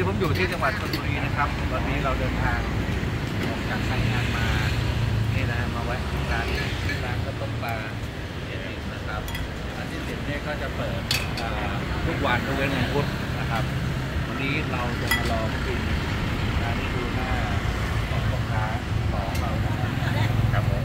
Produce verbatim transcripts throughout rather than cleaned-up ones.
ผมอยู่ที่จังหวัดชลบุรีนะครับวันนี้เราเดินทางจากสายงานมานี่นะมาไว้ร้านร้านข้าวต้มปลาเย็นนะครับร้านที่สิบเนี่ยก็จะเปิดทุกวันทุกวันพุธนะครับวันนี้เราจะมาลองกินร้านนี้ดูหน้าของลูกค้าของเรานะครับผม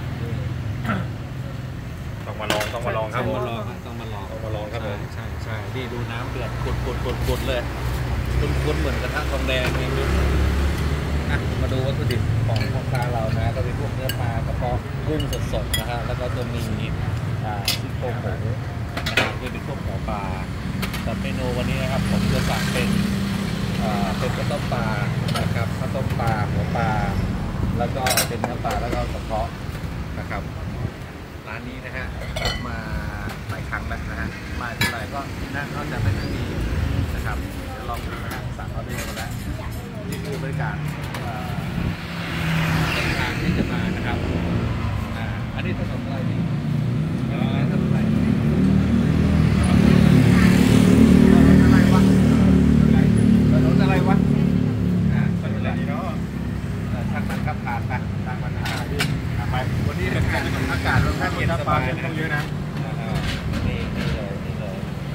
ต้องมาลองต้องมาลองครับต้องมาลองต้องมาลองต้องมาลองครับผมใช่ใช่นี่ดูน้ำเดือดกุดกุดกุดกุดเลยกุดกุดเหมือนกระทะทองแดงนี่ดูอ่ะมาดูวัตถุดิบของพ่อค้าเรานะก็เป็นพวกเนื้อปลากระเพาะกุ้งสดๆนะฮะแล้วก็จะมีอ่าซี่โครงหมูนะครับที่เป็นพวกหัวปลาแต่เมนูวันนี้นะครับผมจะสั่งเป็นอ่าเป็นข้าวต้มปลานะครับข้าวต้มปลาหัวปลาแล้วก็เป็นเนื้อปลาแล้วก็กระเพาะนะครับร้านนี้นะฮะมาหลายครั้งแล้วนะฮะมาที่ไรก็นั่งเขาจะไม่ค่อยมีนะครับเดี๋ยวลองดูนะฮะสั่งเขาได้กันแล้วนี่คือบริการต้นทางที่จะมานะครับอ่าอันนี้ถนนอะไรนี่ถนนอะไรถนนอะไรวะถนนอะไรวะอ่าถนนอะไรเนาะช่างมันครับผ่านไปทางมันผ่านไปวันนี้เป็นการอากาศค่อนข้างเย็นสบายนะเยอะนะนี่นี่เลยนี่เลย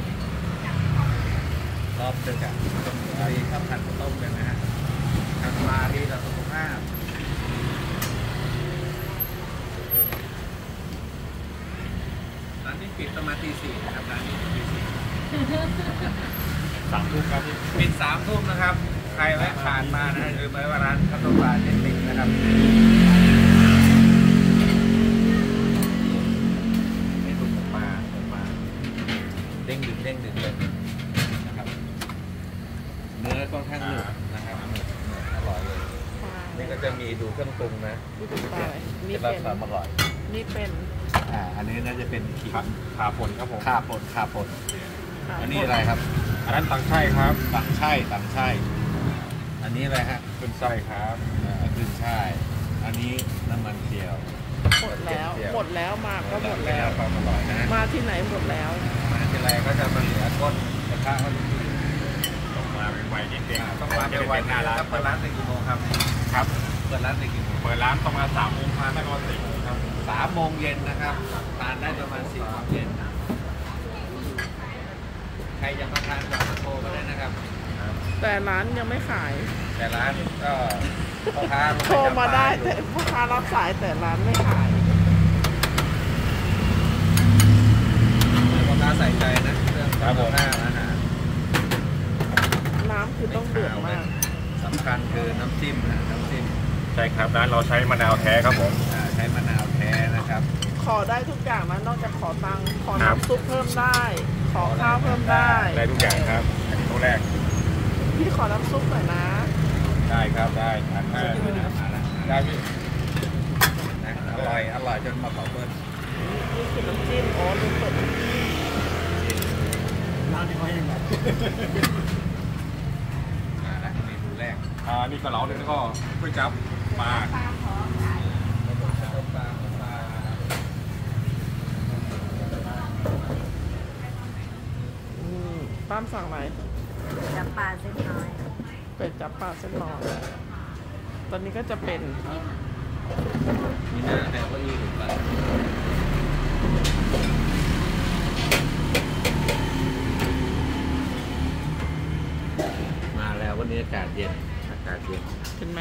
รอบเดียวกันอะไรข้าวผัดต้มกันนะฮะทานปลาดีต่อสุขภาพร้านนี้ปิดประมาณตีสี่นะครับร้านนี้ตีสี่สามทุ่มครับปิดสามทุ่มนะครับใครแวะผ่านมานะหรือไม่ว่าร้านข้าวต้มปลาเด็ดๆนะครับไม่ถูกมามาเด้งดึงเด้งดึงเลยนะครับเนื้อค่อนข้างหนึบนะครับอร่อยเลยนี่ก็จะมีดูเครื่องปรุงนะนี่เป็นนี่เป็นความอร่อยนี่เป็นอ่าอันนี้น่าจะเป็นขิงขาป่นครับผมขาป่นขาป่นอันนี้อะไรครับอันนั้นตังไช่ครับตังไช่ตังไช่อันนี้อะไรฮะขึ้นไส้ครับขึ้นไช่อันนี้น้ำมันเจียวหมดแล้วหมดแล้วมาก็หมดแล้วความอร่อยนะมาที่ไหนหมดแล้วมาที่ไรก็จะมาเหลือก้นกระทะก็ต้องมาใหม่ๆเด็กๆต้องมาเป็นวันหน้าร้านเปิดร้านตั้งกี่โมงครับครับเปิดร้านตั้งกี่โมงเปิดร้านประมาณสามโมงทานได้ประมาณสี่โมงครับสามโมงเย็นนะครับทานได้ประมาณสี่โมงเย็นใครจะมาทานก็โทรมาได้นะครับแต่ร้านยังไม่ขายแต่ร้านก็พ่อค้าโทรมาได้แต่พ่อค้ารับสายแต่ร้านไม่ขายพ่อค้าใส่ใจนะเรื่องคุณภาพอาหารน้ำคือต้องเดือดมากสำคัญคือน้ำจิ้มนะน้ำจิ้มใช่ครับร้านเราใช้มะนาวแท้ครับผมใช้มะนาวแท้นะครับขอได้ทุกอย่างนะนอกจากขอตังค์ขอน้ำซุปเพิ่มได้ขอข้าวเพิ่มได้ได้ทุกอย่างครับอันนี้ตัวแรกพี่ขอน้ำซุปหน่อยนะได้ครับได้ทานได้ได้พี่อร่อยอร่อยจนมาเผาเบิ้ลนี่คือน้ำจิ้มอ๋อดูเปิดร้านนี้เขายังไงมาแล้วเมนูแรกอ่านี่กระเหลาเลยแล้วก็ก๋วยจั๊บปลาป้ามสั่งอะไรจับปลาเส้นน้อยเป็ดจับปลาเส้นน้อยตอนนี้ก็จะเป็นมีหน้าแถวก็อีกไปมาแล้ววันนี้อากาศเย็นอากาศเย็นเห็นไหม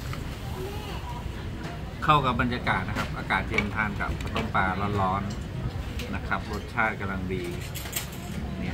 เข้ากับบรรยากาศนะครับอากาศเย็นทานกับข้าวต้มปลาร้อนๆนะครับรสชาติกำลังดีเนี่ย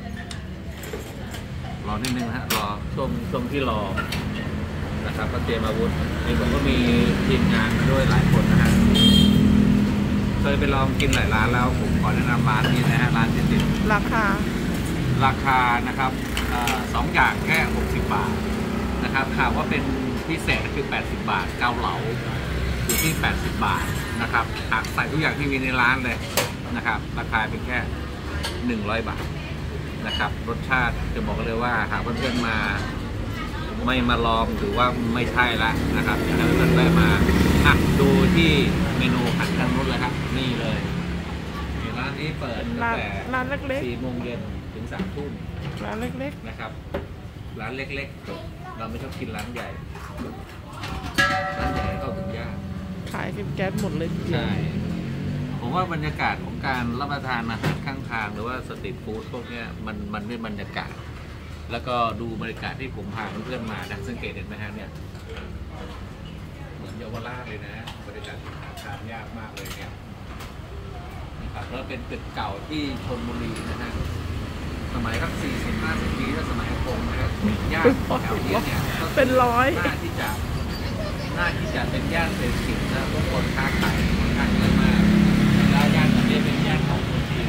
รอนิดนึงนะฮะรอช่วงช่วงที่รอนะครับก็เตรียมอาวุธนี่ผมก็มีทีมงานมาด้วยหลายคนนะฮะเคยไปลองกินหลายร้านแล้วผมขอแนะนำร้านนี้นะฮะร้านเด็ดราคาราคานะครับสองอย่างแค่หกสิบบาทนะครับข่าวว่าเป็นพิเศษคือแปดสิบบาทเกาเหลาอยู่ที่แปดสิบบาทนะครับตักใส่ทุกอย่างที่มีในร้านเลยนะครับราคาเป็นแค่หนึ่งร้อยบาทนะครับรสชาติจะบอกเลยว่าหากเพื่อนๆมาไม่มาลองหรือว่าไม่ใช่ละนะครับอยากให้เพื่อนๆได้มาอ่ะดูที่เมนูหันทางนู้นเลยครับนี่เลยร้านนี้เปิดตั้งแต่ร้านเล็กๆสี่โมงเย็นถึงสามทุ่มร้านเล็กๆนะครับร้านเล็กๆจบเราไม่ชอบกินร้านใหญ่ร้านใหญ่เข้าถึงยากขายกินแก๊สหมดเลยใช่ผมว่าบรรยากาศของการรับประทานอาหารข้างทางหรือว่าสตรีทฟู้ดพวกเนี้ยมันมันเป็นบรรยากาศแล้วก็ดูบรรยากาศที่ผมพาเพื่อนๆมานะสังเกตเห็นไหมฮะเนี่ยเหมือนเยาวราชเลยนะบรรยากาศทานยากมากเลยเนี่ยนะครับแล้วเป็นตึกเก่าที่ชลบุรีนะฮะสมัยสักสี่สิบห้าสิบปีแล้วสมัยอากงนะฮะย่านแถวนี้เนี่ยเป็นร้อยน่าที่จะน่าที่จะเป็นย่านเศรษฐกิจและผู้คนค้าขายค่อนข้างเยอะมากแล้วย่านแบบนี้เป็นย่านของคนจีน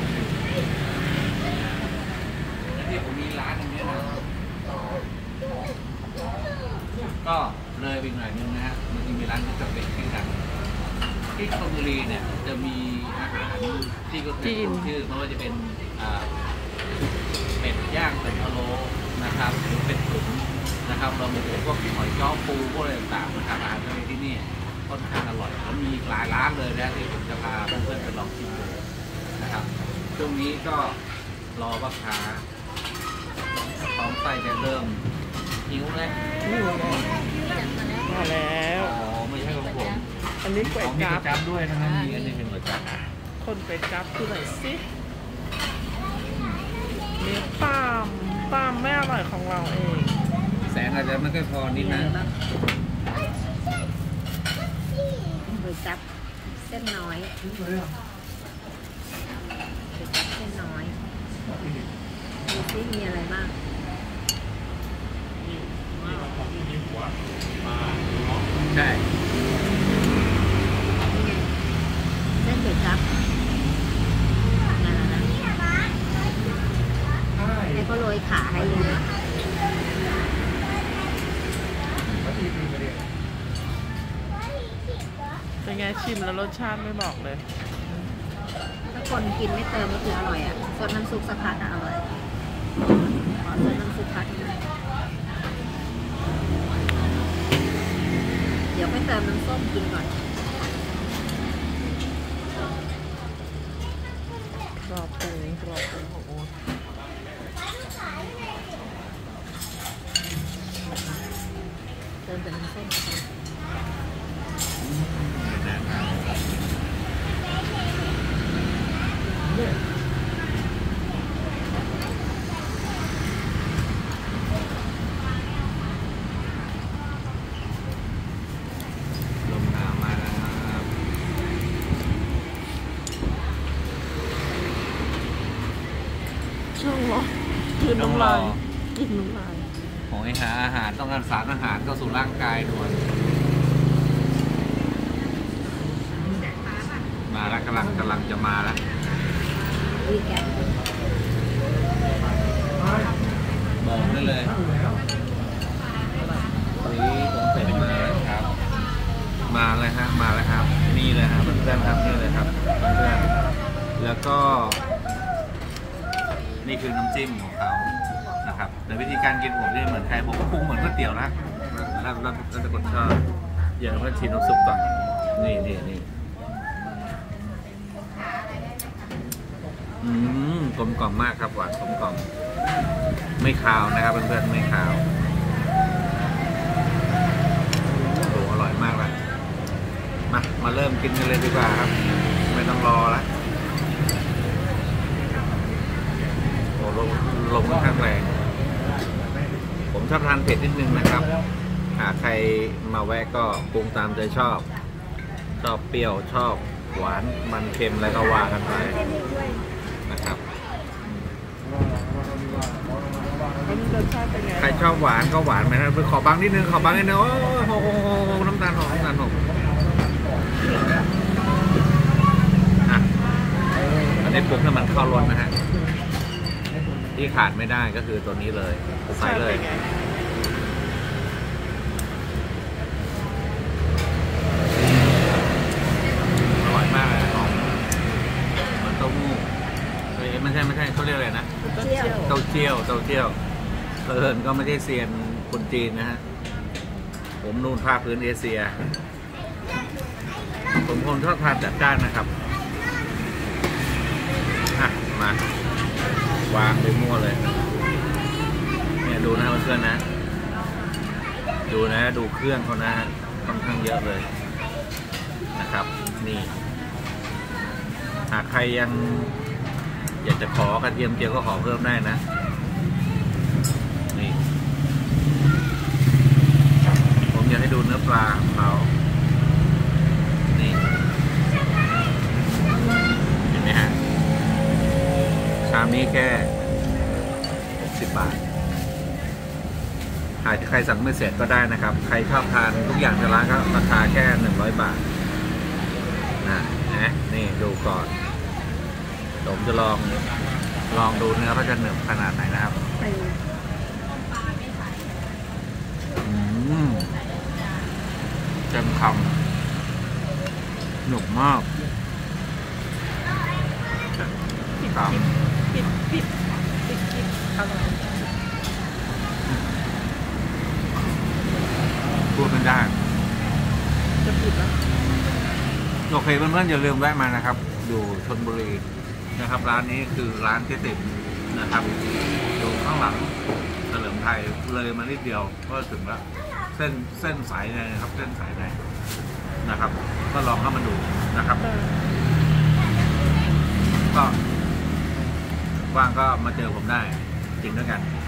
และที่ผมมีร้านตรงนี้นะก็เลยไปอีกหน่อยนึงนะฮะมันจะมีร้านที่จะเป็นชื่อดังที่ชลบุรีเนี่ยจะมีอาหารที่ก็คือชื่อไม่ว่าจะเป็นเป็ดย่างเป็ดพะโล้นะครับหรือเป็ดตุ๋นนะครับเรามีพวกหอยจ้อปูพวกอะไรต่างๆนะครับอาหารทะเลที่นี่ค่อนข้างอร่อยแล้วมีหลายร้านเลยนะที่ผมจะพาเพื่อนๆไปลองชิมดูนะครับช่วงนี้ก็รอพ่อค้าท้องไส้จะเริ่มหิวแล้วนี่เลยมาแล้วอ๋อไม่ใช่ของผมอันนี้ก๋วยมีจัก๋วบยจั๊บด้วยนะครับมีอันนี้เป็นก๋วยจั๊บคนก๋วยจับคือไหนสินี่ตามตามแม่อร่อยของเราเองแสงอาจจะไม่ค่อยพอนิดนะก๋วยจั๊บเส้นน้อยก๋วยจั๊บเส้นน้อยดูซิมีอะไรบ้างใช่นี่ไงเส้นก๋วยจั๊บนั่นแหละนะให้เขาโรยขาให้เลยนะเป็นไงชิมแล้วรสชาติไม่บอกเลยถ้าคนกินไม่เติมก็คืออร่อยอ่ะซดน้ำซุปสักพักอ่ะอร่อยขอซดน้ำซุปพักหนึ่งเดี๋ยวไปเติมน้ำส้มกินก่อนกรอบปูกรอบปูของโอ๊ตเติมแต่น้ำส้มนะคะลมหนาวมาแล้วครับช่างวะกินน้ำลายกินน้ำลายโหยหาอาหารต้องการสารอาหารเข้าสู่ร่างกายด่วนมาแล้วกำลังกำลังจะมาแล้ววีแกนบอกได้เลยนี่ผมเสร็จมาแล้วครับ มาเลยฮะมาแล้วครับ นี่เลยครับเพื่อนๆครับนี่เลยครับเพื่อนๆแล้วก็ นี่คือน้ำจิ้มของเขานะครับแต่วิธีการกินผมเนี่ยเหมือนใครผมก็ปรุงเหมือนก๋วยเตี๋ยวนะแล้วแล้วแล้วแต่คนชอบอย่างเพื่อนชิมน้ำซุปก่อนนี่นี่นี่อืมกลมกล่อมมากครับหวานกลมกล่อมไม่คาวนะครับเพื่อนๆไม่คาวโอ้โหอร่อยมากเลยมามาเริ่มกินกันเลยดีกว่าครับไม่ต้องรอแล้วโอ้ลมลมค่อนข้างแรงผมชอบทานเผ็ดนิดนึงนะครับหากใครมาแวะก็ปรุงตามใจชอบชอบเปรี้ยวชอบหวานมันเค็มอะไรก็ว่ากันไปนะครับอันนี้รสชาติเป็นไงใครชอบหวานก็หวานไหมนะขอบางนิดนึงขอบางนิดนึงโอ้โหน้ำตาลหอมน้ำตาลหอมอ่ะอันนี้ปรุงให้มันเข้ารสนะฮะที่ขาดไม่ได้ก็คือตัวนี้เลยใส่เลยอร่อยมากเลยหอมเหมือนเต้าหู้เฮ้ยไม่ใช่ไม่ใช่เขาเรียกอะไรนะเจียวเต้าเจี้ยวเต้าเจี้ยวเอิญก็ไม่ใช่เซียนคนจีนนะฮะผมนูนภาคพื้นเอเชียผมคนชอบทานจัดจ้านนะครับอ่ะมาวางไปมั่วเลยเนี่ยดูนะเพื่อนๆนะดูนะดูเครื่องเขานะฮะค่อนข้างเยอะเลยนะครับนี่หากใครยังอยากจะขอกระเทียมเจียวก็ขอเพิ่มได้นะนี่ผมอยากให้ดูเนื้อปลาของเขานี่เห็นไหมฮะชามนี้แค่หกสิบบาทหากใครสั่งไม่เสร็จก็ได้นะครับใครชอบทานทุกอย่างในร้านก็ราคาแค่หนึ่งร้อยบาทนะนะนี่ดูก่อนผมจะลองลองดูเนื้อเขาจะหนึบขนาดไหนนะครับอืมเต็มคำหนุกมากปิดครับปิดปิดปิดปิดอร่อยพูดไม่ได้จะปิดแล้วโอเคเพื่อนๆอย่าลืมแวะมานะครับอยู่ชลบุรีนะครับร้านนี้คือร้านเจ๊ติ๋มนะครับอยู่ข้างหลังเฉลิมไทยเลยมานิดเดียวก็ถึงแล้วเส้นเส้นสายในนะครับเส้นสายในนะครับก็ลองเข้ามาดูนะครับก็ว่างก็มาเจอผมได้กินด้วยกัน